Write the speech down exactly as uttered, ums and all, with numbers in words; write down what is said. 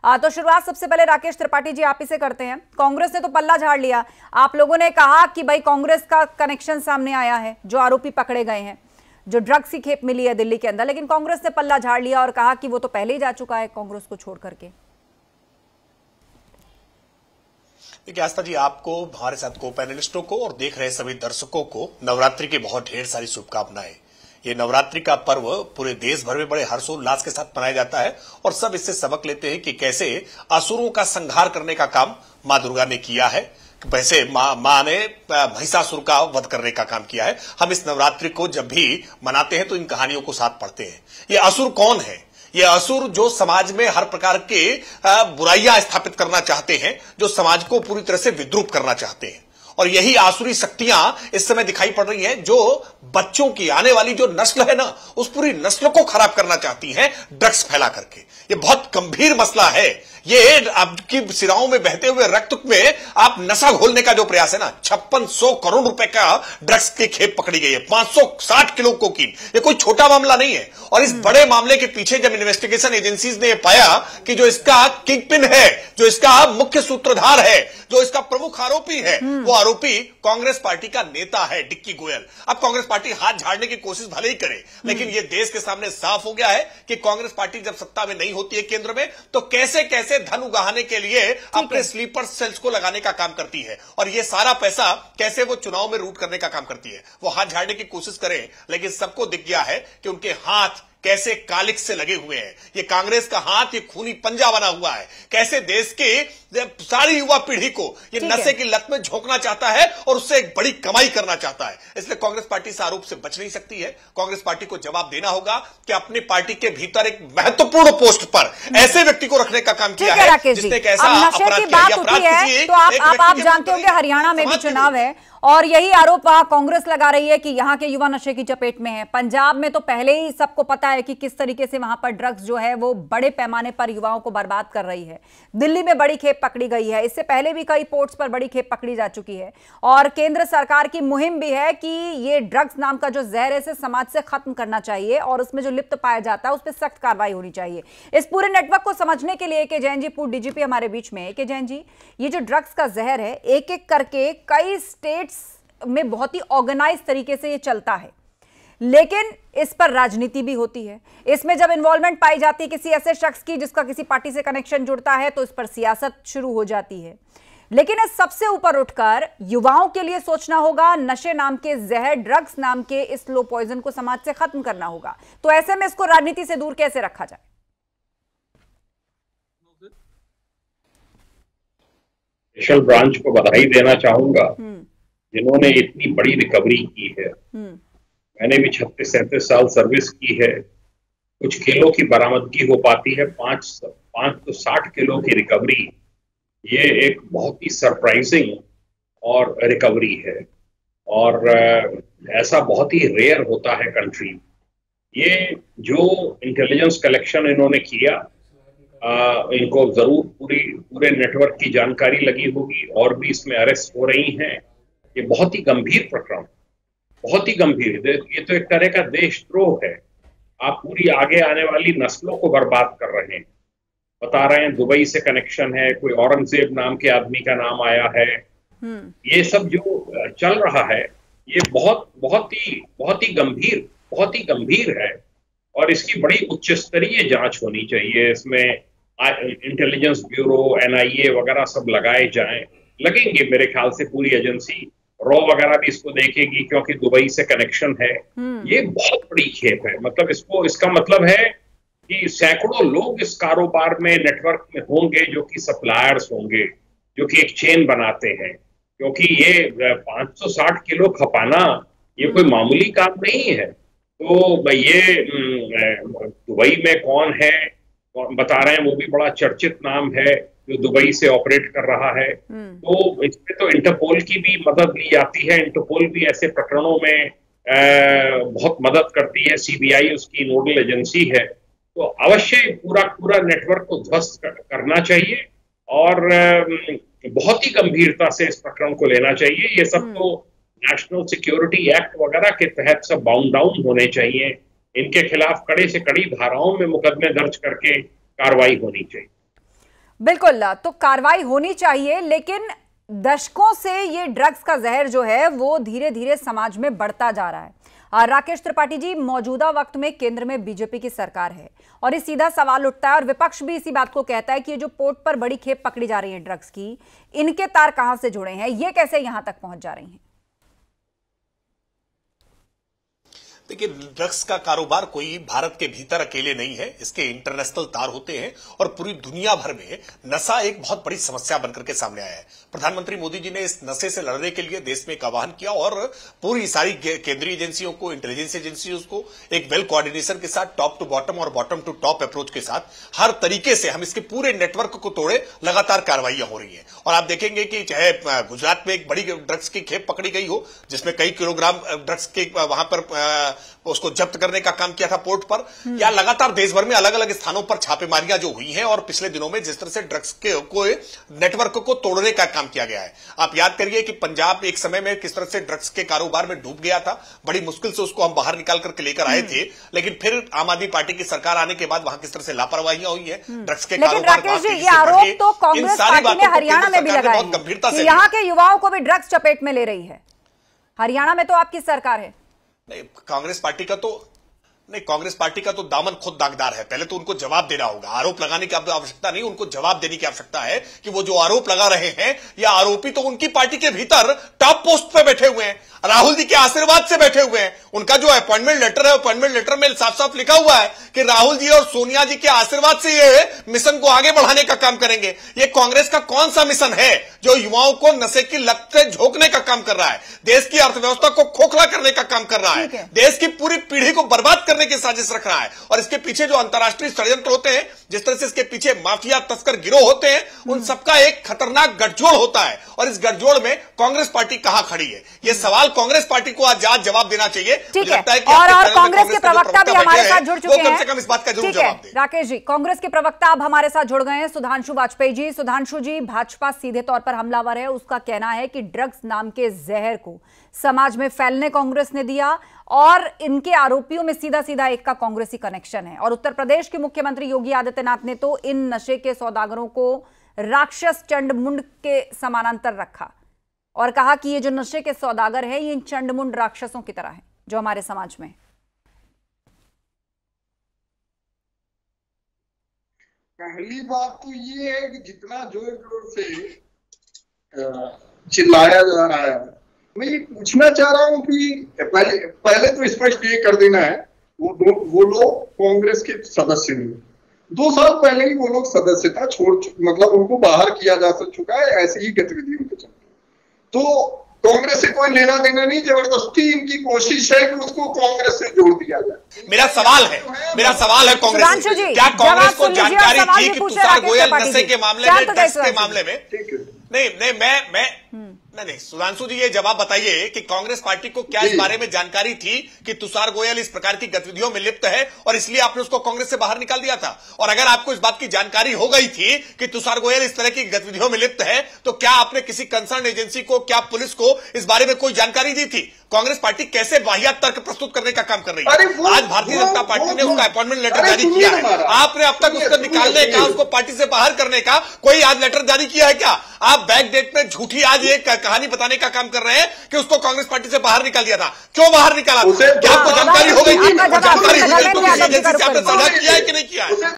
आ, तो शुरुआत सबसे पहले राकेश त्रिपाठी जी आप ही से करते हैं। कांग्रेस ने तो पल्ला झाड़ लिया। आप लोगों ने कहा कि भाई कांग्रेस का कनेक्शन सामने आया है, जो आरोपी पकड़े गए हैं, जो ड्रग्स की खेप मिली है दिल्ली के अंदर, लेकिन कांग्रेस ने पल्ला झाड़ लिया और कहा कि वो तो पहले ही जा चुका है कांग्रेस को छोड़ करके। देखिए आस्था जी, आपको, हमारे साथ को पैनलिस्टों को और देख रहे सभी दर्शकों को नवरात्रि की बहुत ढेर सारी शुभकामनाएं। ये नवरात्रि का पर्व पूरे देश भर में बड़े हर्षोल्लास के साथ मनाया जाता है और सब इससे सबक लेते हैं कि कैसे असुरों का संहार करने का काम मां दुर्गा ने किया है, वैसे मां मां ने महिषासुर का वध करने का काम किया है। हम इस नवरात्रि को जब भी मनाते हैं तो इन कहानियों को साथ पढ़ते हैं। ये असुर कौन है? ये असुर जो समाज में हर प्रकार के बुराइयां स्थापित करना चाहते हैं, जो समाज को पूरी तरह से विद्रूप करना चाहते हैं, और यही आसुरी शक्तियां इस समय दिखाई पड़ रही हैं, जो बच्चों की आने वाली जो नस्ल है ना, उस पूरी नस्ल को खराब करना चाहती हैं ड्रग्स फैला करके। ये बहुत गंभीर मसला है। ये आपकी सिराओं में बहते हुए रक्त में आप नशा घोलने का जो प्रयास है ना, छप्पन सौ करोड़ रुपए का ड्रग्स की खेप पकड़ी गई है, पांच सौ साठ किलो कोकीन। ये कोई छोटा मामला नहीं है। और इस बड़े मामले के पीछे जब इन्वेस्टिगेशन एजेंसीज ने पाया कि जो इसका किंग पिन है, जो इसका मुख्य सूत्रधार है, जो इसका प्रमुख आरोपी है, वो आरोपी कांग्रेस पार्टी का नेता है डिक्की गोयल। अब कांग्रेस पार्टी हाथ झाड़ने की कोशिश भले ही करे, लेकिन ये देश के सामने साफ हो गया है कि कांग्रेस पार्टी जब सत्ता में नहीं होती है केंद्र में, तो कैसे कैसे धन उगाहने के लिए अपने स्लीपर सेल्स को लगाने का काम करती है, और ये सारा पैसा कैसे वो चुनाव में रूट करने का काम करती है। वो हाथ झाड़ने की कोशिश करें, लेकिन सबको दिख गया है कि उनके हाथ कैसे कालिक से लगे हुए हैं। ये कांग्रेस का हाथ, ये खूनी पंजा बना हुआ है। कैसे देश के सारी युवा पीढ़ी को ये नशे की लत में झोंकना चाहता है और उससे एक बड़ी कमाई करना चाहता है। इसलिए कांग्रेस पार्टी इस आरोप से बच नहीं सकती है। कांग्रेस पार्टी को जवाब देना होगा कि अपनी पार्टी के भीतर एक महत्वपूर्ण पोस्ट पर ऐसे व्यक्ति को रखने का काम किया है जिसने एक ऐसा अपराध किया। अपराध है तो आप आप, आप जानते होंगे हरियाणा में भी चुनाव है और यही आरोप वहां कांग्रेस लगा रही है कि यहां के युवा नशे की चपेट में है। पंजाब में तो पहले ही सबको पता है कि किस तरीके से वहां पर ड्रग्स जो है वो बड़े पैमाने पर युवाओं को बर्बाद कर रही है। दिल्ली में बड़ी खेप पकड़ी गई है, इससे पहले भी कई पोर्ट्स पर बड़ी खेप पकड़ी जा चुकी है और केंद्र सरकार की मुहिम भी है कि ये ड्रग्स नाम का जो जहर है इसे समाज से खत्म करना चाहिए और उसमें जो लिप्त पाया जाता है उस पर सख्त कार्रवाई होनी चाहिए। इस पूरे नेटवर्क को समझने के लिए के जैन जी, पूर्व डीजीपी हमारे बीच में। के जैन जी, ये जो ड्रग्स का जहर है एक एक करके कई स्टेट में बहुत ही ऑर्गेनाइज तरीके से ये चलता है, लेकिन इस पर राजनीति भी होती है। इसमें जब इन्वॉल्वमेंट पाई जाती है किसी ऐसे शख्स की जिसका किसी पार्टी से कनेक्शन जुड़ता है तो इस पर सियासत शुरू हो जाती है। लेकिन इस सबसे ऊपर उठकर युवाओं के लिए सोचना होगा, नशे नाम के जहर, ड्रग्स नाम के इस लो पॉइजन को समाज से खत्म करना होगा। तो ऐसे में इसको राजनीति से दूर कैसे रखा जाए? स्पेशल ब्रांच को बधाई देना चाहूंगा जिन्होंने इतनी बड़ी रिकवरी की है। मैंने भी छत्तीस सैंतीस साल सर्विस की है। कुछ किलो की बरामदगी हो पाती है, पांच पांच तो साठ किलो की रिकवरी, ये एक बहुत ही सरप्राइजिंग और रिकवरी है और ऐसा बहुत ही रेयर होता है कंट्री। ये जो इंटेलिजेंस कलेक्शन इन्होंने किया, आ, इनको जरूर पूरी पूरे नेटवर्क की जानकारी लगी होगी और भी इसमें अरेस्ट हो रही हैं। ये बहुत ही गंभीर प्रकरण, बहुत ही गंभीर। ये तो एक तरह का देशद्रोह है। आप पूरी आगे आने वाली नस्लों को बर्बाद कर रहे हैं। बता रहे हैं दुबई से कनेक्शन है, कोई औरंगजेब नाम के आदमी का नाम आया है। ये सब जो चल रहा है ये बहुत बहुत ही बहुत ही गंभीर बहुत ही गंभीर है और इसकी बड़ी उच्च स्तरीय जांच होनी चाहिए। इसमें intelligence bureau, N I A वगैरह सब लगाए जाएं, लगेंगे मेरे ख्याल से। पूरी एजेंसी रॉ वगैरह भी इसको देखेगी क्योंकि दुबई से कनेक्शन है। ये बहुत बड़ी खेप है। मतलब इसको इसका मतलब है कि सैकड़ों लोग इस कारोबार में, नेटवर्क में होंगे जो कि सप्लायर्स होंगे, जो कि एक चेन बनाते हैं। क्योंकि ये पांच सौ साठ किलो खपाना ये कोई मामूली काम नहीं है। तो ये दुबई में कौन है बता रहे हैं, वो भी बड़ा चर्चित नाम है जो दुबई से ऑपरेट कर रहा है। तो इसमें तो इंटरपोल की भी मदद ली जाती है। इंटरपोल भी ऐसे प्रकरणों में आ, बहुत मदद करती है। सीबीआई उसकी नोडल एजेंसी है। तो अवश्य पूरा पूरा नेटवर्क को ध्वस्त कर, करना चाहिए और आ, बहुत ही गंभीरता से इस प्रकरण को लेना चाहिए। ये सब तो नेशनल सिक्योरिटी एक्ट वगैरह के तहत सब बाउंड डाउन होने चाहिए। इनके खिलाफ कड़े से कड़ी धाराओं में मुकदमे दर्ज करके कार्रवाई होनी चाहिए। बिल्कुल, तो कार्रवाई होनी चाहिए, लेकिन दशकों से ये ड्रग्स का जहर जो है वो धीरे धीरे समाज में बढ़ता जा रहा है। राकेश त्रिपाठी जी, मौजूदा वक्त में केंद्र में बीजेपी की सरकार है और ये सीधा सवाल उठता है और विपक्ष भी इसी बात को कहता है कि ये जो पोर्ट पर बड़ी खेप पकड़ी जा रही है ड्रग्स की, इनके तार कहां से जुड़े हैं, ये कैसे यहां तक पहुंच जा रही हैं? देखिए, ड्रग्स का कारोबार कोई भारत के भीतर अकेले नहीं है, इसके इंटरनेशनल तार होते हैं और पूरी दुनिया भर में नशा एक बहुत बड़ी समस्या बनकर के सामने आया है। प्रधानमंत्री मोदी जी ने इस नशे से लड़ने के लिए देश में एक आह्वान किया और पूरी सारी केंद्रीय एजेंसियों को, इंटेलिजेंस एजेंसियों को एक वेल कोऑर्डिनेशन के साथ, टॉप टू बॉटम और बॉटम टू टॉप अप्रोच के साथ हर तरीके से हम इसके पूरे नेटवर्क को तोड़े, लगातार कार्रवाइयां हो रही है। और आप देखेंगे कि चाहे गुजरात में एक बड़ी ड्रग्स की खेप पकड़ी गई हो जिसमें कई किलोग्राम ड्रग्स के वहां पर उसको जब्त करने का काम किया था पोर्ट पर, या लगातार देश भर में अलग अलग स्थानों पर छापेमारियां जो हुई हैं और पिछले दिनों में जिस तरह से ड्रग्स के को नेटवर्क को तोड़ने का काम किया गया है। आप याद करिए कि पंजाब एक समय में किस तरह से ड्रग्स के कारोबार में डूब गया था, बड़ी मुश्किल से उसको हम बाहर निकाल करके लेकर आए थे, लेकिन फिर आम आदमी पार्टी की सरकार आने के बाद वहां किस तरह से लापरवाहियां हुई है ड्रग्स के कारोबार। ये आरोप तो कांग्रेस पार्टी ने हरियाणा में भी लगाया है गंभीरता से, यहाँ के युवाओं को भी ड्रग्स चपेट में ले रही है। हरियाणा में तो आपकी सरकार है। नहीं, कांग्रेस पार्टी का तो नहीं कांग्रेस पार्टी का तो दामन खुद दागदार है। पहले तो उनको जवाब देना होगा, आरोप लगाने की आवश्यकता नहीं, उनको जवाब देने की आवश्यकता है कि वो जो आरोप लगा रहे हैं या आरोपी तो उनकी पार्टी के भीतर टॉप पोस्ट पे बैठे हुए हैं, राहुल जी के आशीर्वाद से बैठे हुए हैं। उनका जो अपॉइंटमेंट लेटर है, अपॉइंटमेंट लेटर में साफ साफ लिखा हुआ है कि राहुल जी और सोनिया जी के आशीर्वाद से ये मिशन को आगे बढ़ाने का काम करेंगे। ये कांग्रेस का कौन सा मिशन है जो युवाओं को नशे की लत से झोंकने का काम कर रहा है, देश की अर्थव्यवस्था को खोखला करने का काम कर रहा है, है। देश की पूरी पीढ़ी को बर्बाद करने की साजिश रख रहा है। और इसके पीछे जो अंतर्राष्ट्रीय षड्यंत्र होते हैं, जिस तरह से इसके पीछे माफिया तस्कर गिरोह होते हैं, उन सबका एक खतरनाक गठजोड़ होता है। और इस गठजोड़ में कांग्रेस पार्टी कहां खड़ी है, यह सवाल कांग्रेस पार्टी को आज आज जवाब देना चाहिए। ठीक है, और, और कांग्रेस के प्रवक्ता भी हमारे साथ जुड़ चुके हैं, कम से कम इस बात का जरूर जवाब दें। राकेश जी, कांग्रेस के प्रवक्ता अब हमारे साथ जुड़ गए हैं, सुधांशु वाजपेयी जी। सुधांशु जी, भाजपा सीधे तौर पर हमलावर है, उसका कहना है कि ड्रग्स नाम के जहर को समाज में फैलने कांग्रेस ने दिया और इनके आरोपियों में सीधा सीधा एक का कांग्रेसी कनेक्शन है। और उत्तर प्रदेश के मुख्यमंत्री योगी आदित्यनाथ ने तो इन नशे के सौदागरों को राक्षस चंडमुंड के समानांतर रखा और कहा कि ये जो नशे के सौदागर हैं, ये इन चंडमुंड राक्षसों की तरह हैं जो हमारे समाज में। पहली बात तो ये है कि जितना जोर जोर से चिल्लाया जा रहा है, मैं ये पूछना चाह रहा हूं कि पहले पहले तो स्पष्ट ये कर देना है, वो वो लोग कांग्रेस के सदस्य नहीं, दो साल पहले ही वो लोग सदस्यता छोड़, मतलब उनको बाहर किया जा चुका है ऐसी ही गतिविधियों के चलते। तो कांग्रेस से कोई लेना देना नहीं, जबरदस्ती इनकी कोशिश है कि उसको कांग्रेस से जोड़ दिया जाए। मेरा सवाल है मेरा सवाल है कांग्रेस, क्या कांग्रेस को जानकारी थी कि तुषार गोयल नशे के मामले में, ड्रग्स के मामले में? नहीं नहीं मैं मैं नहीं नहीं सुधांशु जी, ये जवाब बताइए कि कांग्रेस पार्टी को क्या इस बारे में जानकारी थी कि तुषार गोयल इस प्रकार की गतिविधियों में लिप्त है और इसलिए आपने उसको कांग्रेस से बाहर निकाल दिया था? और अगर आपको इस बात की जानकारी हो गई थी कि तुषार गोयल इस तरह की गतिविधियों में लिप्त है, तो क्या आपने किसी कंसर्न एजेंसी को, क्या पुलिस को इस बारे में कोई जानकारी दी थी? कांग्रेस पार्टी कैसे वाहियात तर्क प्रस्तुत करने का काम कर रही है? आज भारतीय जनता पार्टी ने उसका अपॉइंटमेंट लेटर जारी किया है, आपने अब तक उसको निकालने का, उसको पार्टी से बाहर करने का कोई आज लेटर जारी किया है क्या? आप बैक डेट में झूठी आज एक कहानी बताने का काम कर रहे हैं कि उसको कांग्रेस पार्टी से बाहर निकाल दिया था। क्यों बाहर निकाला? क्या आपको जानकारी हो गई थी? जानकारी हो गई तो किसी एजेंसी से आपने साझा किया है कि नहीं किया है?